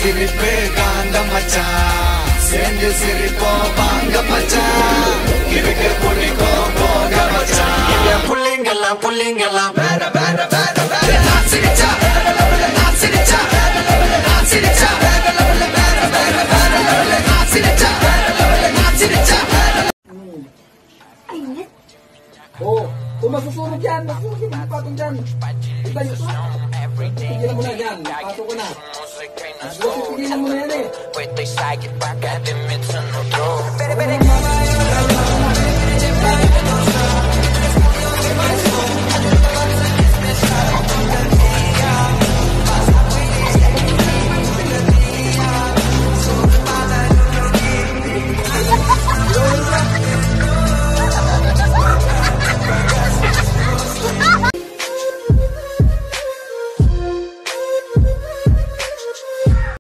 சிரிப்பு காந்த மச்சான் சேர்ந்து சிரிப்போம் வாங்க மச்சான் இருக்கு பிடிக்கும் போக மச்சான் இங்க புள்ளிங்கெல்லாம் வேற வேற வேற வேற நான் சிரிச்சா நான் சிரிச்சா நான் சிரிச்சா வேற வேற வேற வேற நான் சிரிச்சா நான் siritsa. Init. Oh, kung masusunog yan, masusunog yung patong dyan. Itayo ko. Tigilan mo na yan, pasok ko na. Tigilan mo na yan eh.